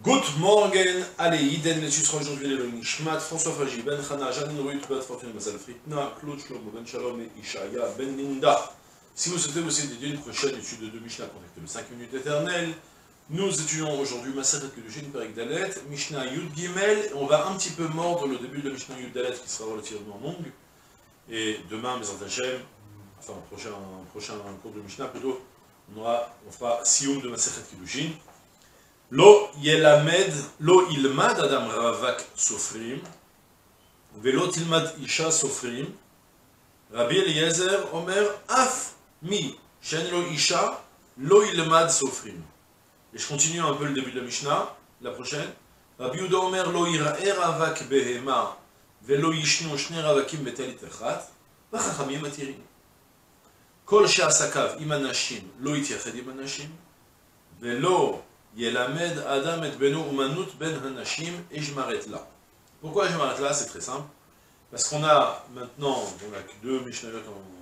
Good morning, allez, Iden, tu seras aujourd'hui le Nishmat, François Faji, Ben Chana, Janine Ruit, Bet Fortune, Mazal Fritna, Claude Shlomo, Ben Shalom et Ishaya, Ben Linda. Si vous souhaitez aussi dédier une prochaine étude de Mishnah, contactez-le 5 minutes éternelles. Nous étudions aujourd'hui Maseret Kedushin, Perek Dalet, Mishnah Yud Gimel. On va un petit peu mordre le début de la Mishnah Yud Dalet qui sera relativement longue. Et demain, Bezat Hashem, enfin, prochain cours de Mishnah plutôt, on fera Sioum de Maseret Kedushin. Lo ilmad adam ravak sofrim, velo tilmad isha sofrim, Rabbi Eliezer omer af mi shen lo isha, lo ilmad sofrim. Et je continue un peu le début de la Mishnah, la prochaine. Rabbi Yehuda omer lo ira'e ravak behema, velo yishnu shne ravakim betalit echat, vachachamim matirin. Kol she'asakav im anashim, lo yitiyached im anashim, velo Yelamed Adam et Beno Umanut Ben Hanashim et je m'arrête là. Pourquoi je m'arrête là? C'est très simple. Parce qu'on a maintenant, on n'a que deux Mishnayot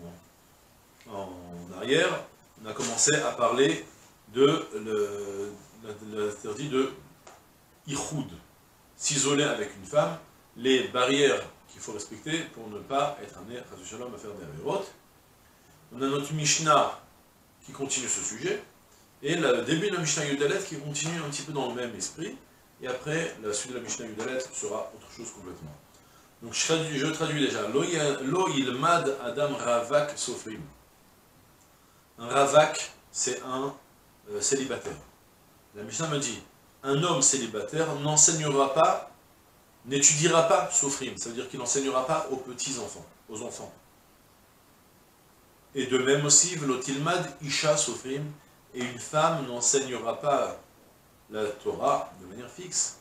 en arrière, on a commencé à parler de l'interdit de Ichoud, s'isoler avec une femme, les barrières qu'il faut respecter pour ne pas être amené à faire des avérotes. On a notre Mishnah qui continue ce sujet. Et le début de la Mishnah Yudalet qui continue un petit peu dans le même esprit, et après, la suite de la Mishnah Yudalet sera autre chose complètement. Donc je traduis déjà. Lo ilmad adam ravak sofrim. Un ravak, c'est un célibataire. La Mishnah me dit, un homme célibataire n'enseignera pas, n'étudiera pas sofrim, ça veut dire qu'il n'enseignera pas aux petits-enfants, aux enfants. Et de même aussi, velo tilmad isha sofrim, et une femme n'enseignera pas la Torah de manière fixe,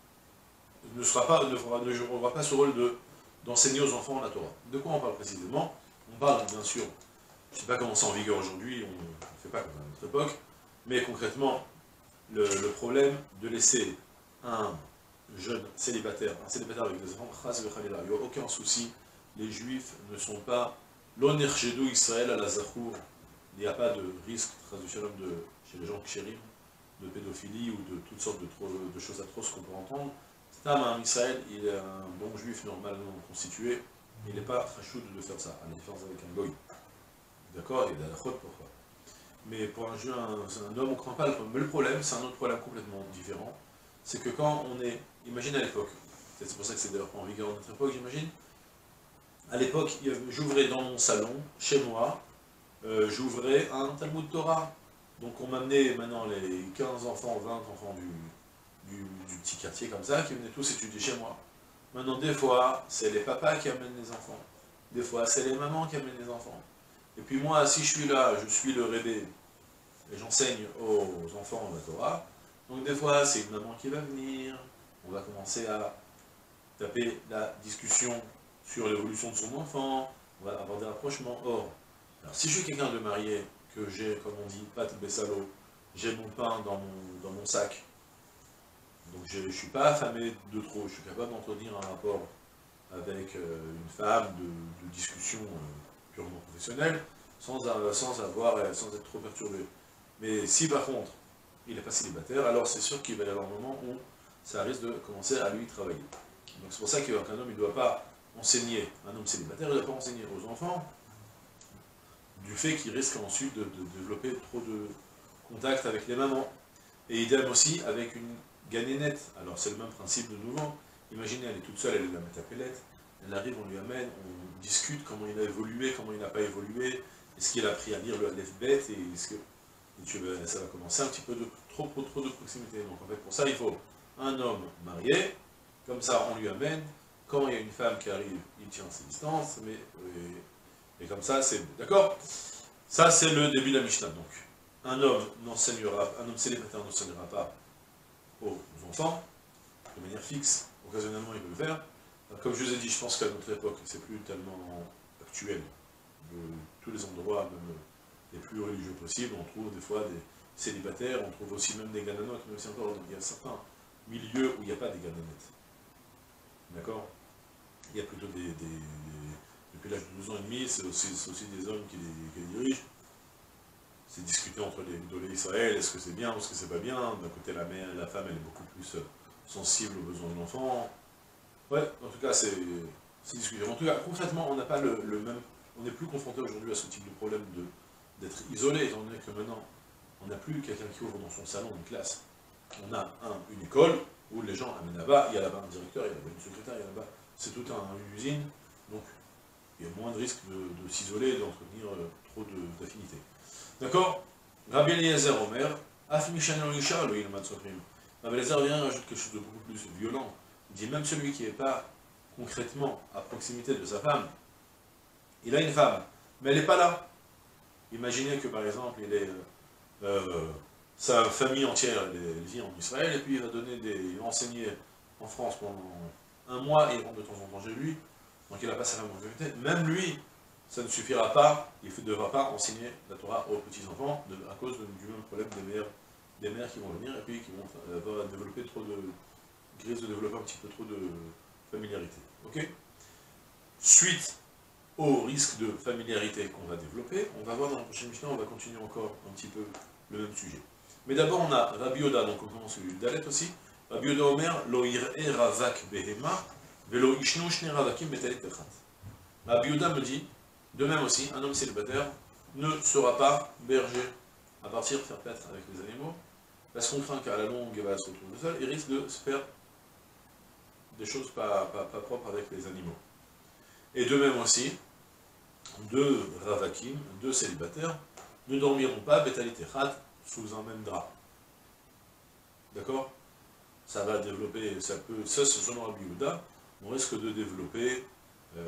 ne jouera pas ce rôle d'enseigner aux enfants la Torah. De quoi on parle précisément? On parle bien sûr, je ne sais pas comment c'est en vigueur aujourd'hui, on ne fait pas comme à notre époque, mais concrètement, le problème de laisser un jeune célibataire avec des enfants, il n'y a aucun souci, les juifs ne sont pas l'onerjedou Israël à la Zachour. Il n'y a pas de risque, chez les gens kshérim, de pédophilie ou de toutes sortes de choses atroces qu'on peut entendre. Cet homme, en Israël, il est un bon juif normalement constitué, il n'est pas chachoud de faire ça, à la différence avec un goy. D'accord? Il est à la faute pourquoi. Mais pour un homme, on ne craint pas le problème. Mais le problème, c'est un autre problème complètement différent. C'est que quand on est, imagine à l'époque, c'est pour ça que c'est d'ailleurs pas en vigueur à notre époque, j'imagine. À l'époque, j'ouvrais dans mon salon, chez moi, j'ouvrais un Talmud Torah. Donc on m'amenait maintenant les 15 enfants, 20 enfants du petit quartier comme ça, qui venaient tous étudier chez moi. Maintenant des fois, c'est les papas qui amènent les enfants. Des fois, c'est les mamans qui amènent les enfants. Et puis moi, si je suis là, je suis le rébé, et j'enseigne aux enfants la Torah. Donc des fois, c'est une maman qui va venir, on va commencer à taper la discussion sur l'évolution de son enfant, on va avoir des rapprochements. Or, alors, si je suis quelqu'un de marié, que j'ai, comme on dit, pâte bessalo, j'ai mon pain dans mon sac, donc je ne suis pas affamé de trop, je suis capable d'entretenir un rapport avec une femme, de discussion purement professionnelle, sans être trop perturbé. Mais si par contre, il n'est pas célibataire, alors c'est sûr qu'il va y avoir un moment où ça risque de commencer à lui travailler. Donc c'est pour ça qu'un homme, il ne doit pas enseigner, un homme célibataire, il ne doit pas enseigner aux enfants, du fait qu'il risque ensuite de développer trop de contact avec les mamans. Et idem aussi avec une ganénette. Alors c'est le même principe de nouveau. Imaginez, elle est toute seule, elle est la mettre à pellette, elle arrive, on lui amène, on discute comment il a évolué, comment il n'a pas évolué, est-ce qu'il a appris à lire le Aleph-Bet, et ça va commencer un petit peu trop de proximité. Donc en fait pour ça il faut un homme marié, comme ça on lui amène, quand il y a une femme qui arrive, il tient ses distances, et comme ça, c'est bon. D'accord? Ça, c'est le début de la Mishnah. Donc, un homme célibataire n'enseignera pas aux enfants, de manière fixe, occasionnellement il peut le faire. Alors, comme je vous ai dit, je pense qu'à notre époque, c'est plus tellement actuel. De tous les endroits, même les plus religieux possibles, on trouve des fois des célibataires, on trouve aussi même des gananotes, même si encore, il y a certains milieux où il n'y a pas des ganonettes. D'accord? Il y a plutôt depuis l'âge de 12 ans et demi, c'est aussi des hommes qui les dirigent. c'est discuté entre les Gdolé Israël, est-ce que c'est bien ou est-ce que c'est pas bien. D'un côté, la femme, elle est beaucoup plus sensible aux besoins de l'enfant. Ouais, en tout cas, c'est discuté. En tout cas, concrètement, on n'a pas le même... On n'est plus confronté aujourd'hui à ce type de problème d'être isolé, étant donné que maintenant, on n'a plus quelqu'un qui ouvre dans son salon une classe. On a une école où les gens amènent là-bas, il y a là-bas un directeur, il y a là-bas une secrétaire, il y a là-bas... C'est toute une usine, donc il y a moins de risque de s'isoler et d'entretenir trop d'affinité. D'accord? Rabbi Eliezer Omer, Af Mishan Isha, le Ilmad Sofrim. Rabbi Eliezer vient rajouter quelque chose de beaucoup plus violent. Il dit même celui qui n'est pas concrètement à proximité de sa femme, il a une femme, mais elle n'est pas là. Imaginez que par exemple, sa famille entière, elle vit en Israël, et puis il va enseigner en France pendant un mois, et il rentre de temps en temps chez lui, donc il n'a pas sa femme en communauté. Même lui, ça ne suffira pas, il ne devra pas enseigner la Torah aux petits-enfants, à cause du même problème des mères qui vont venir, et puis qui vont développer risque de développer un petit peu trop de familiarité. Ok? Suite au risque de familiarité qu'on va développer, on va voir dans la prochaine Mishnah, on va continuer encore un petit peu le même sujet. Mais d'abord, on a Rabbi Yoda, donc on commence le Dalet aussi. Rabbi Yoda Omer, Lo ir'e ravak behema, velo ishnu shne ravakim betalet echat. Rabbi Yoda me dit, de même aussi, un homme célibataire ne sera pas berger à partir faire paître avec les animaux, parce qu'on craint qu'à la longue, il va se retrouver seul, il risque de se faire des choses pas propres avec les animaux. Et de même aussi, deux ravakim, deux célibataires, ne dormiront pas bétalité chat sous un même drap. D'accord? Ça va développer, ça selon Rabbi Yehuda, on risque de développer, il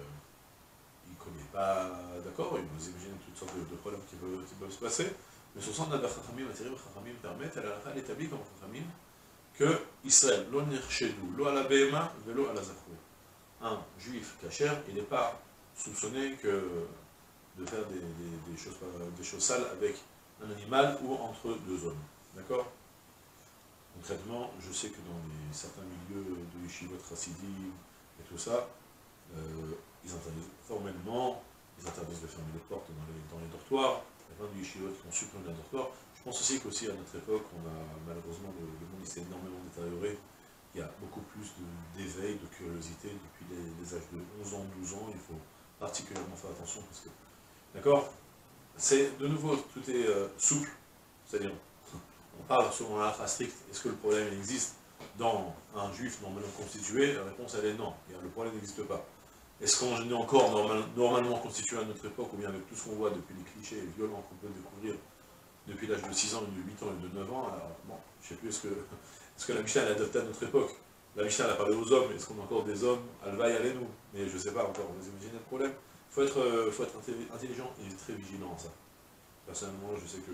ne connaît pas, d'accord, il vous imagine toutes sortes de problèmes qui peuvent se passer, mais sur son Naber Chachamim, Atirim Chachamim permettent, elle établit comme Chachamim, que Israël, lo nirchedou, lo ala behema, velo ala zafrou. Un juif kasher, il n'est pas soupçonné de faire des choses sales avec un animal ou entre deux hommes. D'accord? Concrètement, je sais que dans certains milieux de yeshivot chassidim et tout ça, ils interdisent formellement, ils interdisent de fermer les portes dans les dortoirs. Il y a plein de yeshivot qui ont supprimé les dortoirs. Je pense aussi qu'aussi à notre époque, on a malheureusement, le monde s'est énormément détérioré. Il y a beaucoup plus d'éveil, de curiosité depuis les âges de 11 ans, 12 ans. Il faut particulièrement faire attention parce que, d'accord, c'est de nouveau, tout est souple, c'est-à-dire, on parle selon un halakha strict, est-ce que le problème existe dans un juif normalement constitué? La réponse elle est non, le problème n'existe pas. Est-ce qu'on est encore normalement constitué à notre époque, ou bien avec tout ce qu'on voit depuis les clichés violents qu'on peut découvrir depuis l'âge de 6 ans, de 8 ans et de 9 ans, alors bon, je ne sais plus, est-ce que la Mishnah est adaptée à notre époque? La Mishnah elle a parlé aux hommes, est-ce qu'on a encore des hommes? Alvaï, allez-nous. Mais je ne sais pas encore, vous imaginez le problème? Il faut être intelligent et très vigilant à ça. Personnellement, je sais que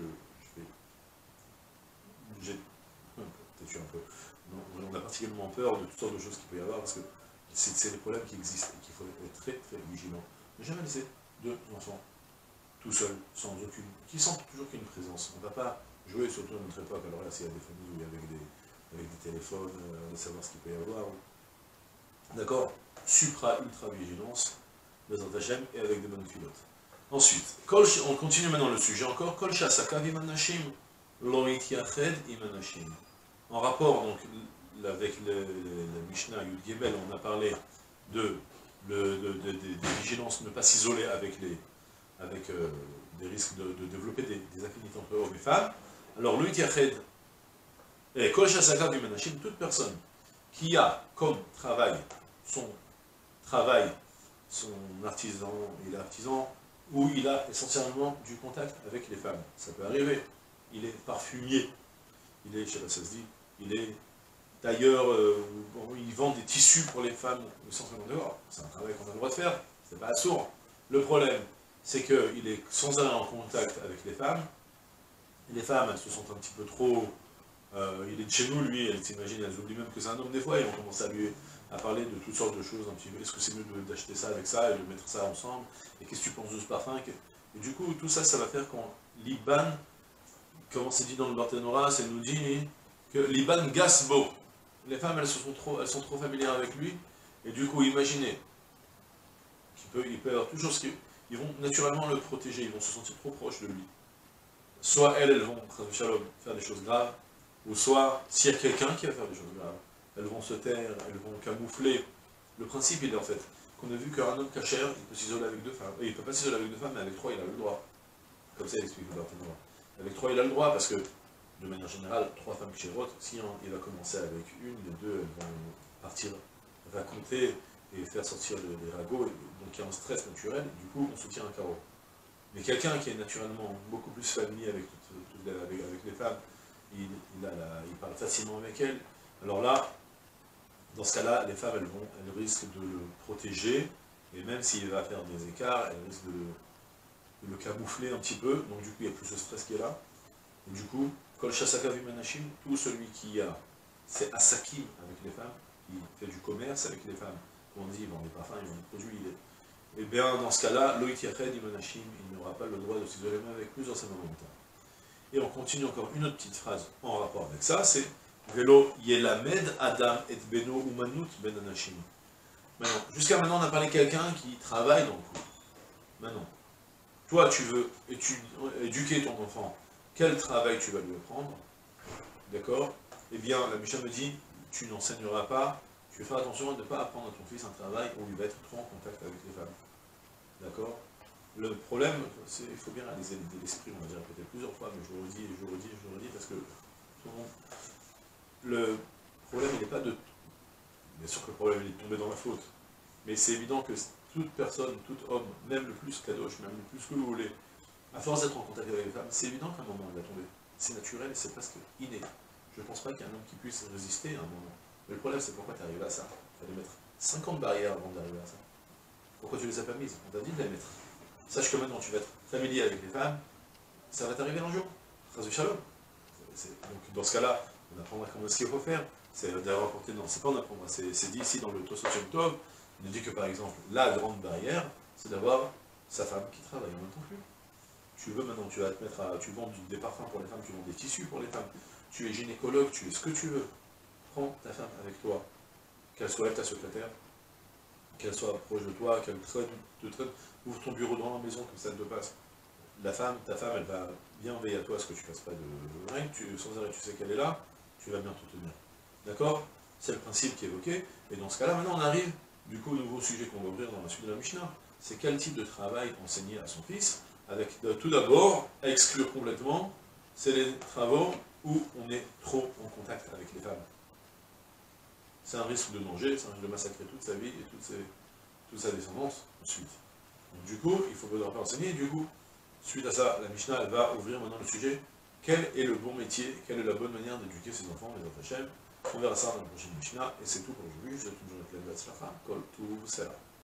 j'ai peut-être un peu. On a particulièrement peur de toutes sortes de choses qu'il peut y avoir parce que c'est des problèmes qui existent et qu'il faut être très très vigilant. Ne jamais laisser deux enfants tout seuls, qui sentent toujours qu'une présence. On ne va pas jouer, surtout à notre époque, alors là, s'il y a des familles où il y a avec des téléphones, de savoir ce qu'il peut y avoir. D'accord? Ultra vigilance, les Hachem, et avec des bonnes pilotes. Ensuite, on continue maintenant le sujet encore. Kol shasaka vimanashim lo ityached imanashim. En rapport donc avec le Mishnah Yud Gimel, on a parlé de vigilance, ne pas s'isoler avec des risques de développer des affinités entre hommes et femmes. Alors le ityached et kol shasaka vimanashim, toute personne qui a comme travail, son artisan, il est artisan, où il a essentiellement du contact avec les femmes. Ça peut arriver. Il est parfumier, il est, je sais pas si ça se dit, il est tailleur, il vend des tissus pour les femmes, essentiellement dehors. C'est un travail qu'on a le droit de faire, c'est pas sourd. Le problème, c'est qu'il est sans arrêt en contact avec les femmes. Les femmes, elles se sentent un petit peu trop... il est de chez nous, lui, elles s'imaginent, elles oublient même que c'est un homme des fois, et on commence à parler de toutes sortes de choses, un petit peu, est-ce que c'est mieux d'acheter ça avec ça, et de mettre ça ensemble, et qu'est-ce que tu penses de ce parfum, et du coup, tout ça, ça va faire qu'on Liban, comme c'est dit dans le Barthénora, ça nous dit que Liban gasbo, les femmes, elles sont trop familières avec lui, et du coup, imaginez, il peut y avoir toujours ce qui... Ils vont naturellement le protéger, ils vont se sentir trop proches de lui. soit elles vont, shalom, faire des choses graves, ou soit, s'il y a quelqu'un qui va faire des choses graves, elles vont se taire, elles vont camoufler. Le principe, il est en fait, qu'on a vu qu'un homme cachère, il peut s'isoler avec deux femmes. Et il ne peut pas s'isoler avec deux femmes, mais avec trois, il a le droit. Comme ça, il explique le droit. Avec trois, il a le droit, parce que, de manière générale, trois femmes chérotes, si il va commencer avec une, les deux, elles vont partir raconter et faire sortir les ragots, donc il y a un stress naturel, du coup, on soutient un carreau. Mais quelqu'un qui est naturellement beaucoup plus familier avec les femmes, il parle facilement avec elles, alors là, dans ce cas-là, les femmes, elles risquent de le protéger, et même s'il va faire des écarts, elles risquent de le camoufler un petit peu, donc du coup, il y a plus de stress qui est là. Et du coup, Kol Shasaka Vimanashim, tout celui qui a, c'est Asakim avec les femmes, il fait du commerce avec les femmes, comme on dit, il vend des parfums, il vend des produits, et bien dans ce cas-là, Loït Yached Imanashim, il n'aura pas le droit de s'isoler même avec plusieurs semaines en même temps. Et on continue encore une autre petite phrase en rapport avec ça, c'est Velo Yelamed Adam et Beno Umanut Ben Anashim. Maintenant, jusqu'à maintenant, on a parlé de quelqu'un qui travaille dans le couple. Maintenant, toi, tu veux éduquer ton enfant, quel travail tu vas lui apprendre, d'accord? Eh bien, la Mishnah me dit, tu n'enseigneras pas, tu vas faire attention à ne pas apprendre à ton fils un travail où il va être trop en contact avec les femmes. D'accord? Le problème, c'est il faut bien réaliser l'esprit, on va dire peut-être plusieurs fois, mais je le redis, je le redis, je le redis, parce que le problème, il n'est pas de... Bien sûr que le problème, il est de tomber dans la faute, mais c'est évident que toute personne, tout homme, même le plus kadosh, même le plus que vous voulez, à force d'être en contact avec les femmes, c'est évident qu'à un moment, il va tomber. C'est naturel, c'est presque inné. Je ne pense pas qu'il y ait un homme qui puisse résister à un moment. Mais le problème, c'est pourquoi tu arrives à ça. Il fallait mettre 50 barrières avant d'arriver à ça. Pourquoi tu ne les as pas mises? On t'a dit de les mettre. Sache que maintenant, tu vas être familier avec les femmes, ça va t'arriver un jour. Trace du shalom. Donc, dans ce cas-là, on apprendra comment ce qu'il faut faire. C'est d'avoir porté, non, c'est pas on apprendra, c'est dit ici dans le Tosot Shem Tov, on nous dit que par exemple, la grande barrière, c'est d'avoir sa femme qui travaille en même temps que lui. Tu veux maintenant, tu vas te mettre à, tu vends des parfums pour les femmes, tu vends des tissus pour les femmes, tu es gynécologue, tu es ce que tu veux. Prends ta femme avec toi, qu'elle soit ta secrétaire, qu'elle soit proche de toi, qu'elle te traîne, ouvre ton bureau dans la maison, comme ça te passe. Ta femme, elle va bien veiller à toi, à ce que tu ne fasses pas de règles, sans arrêt tu sais qu'elle est là, tu vas bien te tenir. D'accord? C'est le principe qui est évoqué, et dans ce cas-là, maintenant on arrive, du coup, au nouveau sujet qu'on va ouvrir dans la suite de la Mishnah, c'est quel type de travail enseigner à son fils, avec tout d'abord, exclure complètement, c'est les travaux où on est trop en contact avec les femmes. C'est un risque de danger, c'est un risque de massacrer toute sa vie et toute sa descendance ensuite. Donc, du coup, il faut pas enseigner, du coup, suite à ça, la Mishnah elle va ouvrir maintenant le sujet, quel est le bon métier, quelle est la bonne manière d'éduquer ses enfants, les enfants Hachem. On verra ça dans la prochaine Mishnah, et c'est tout pour aujourd'hui, je vous souhaite une journée pleine de Kol Tuv Sela.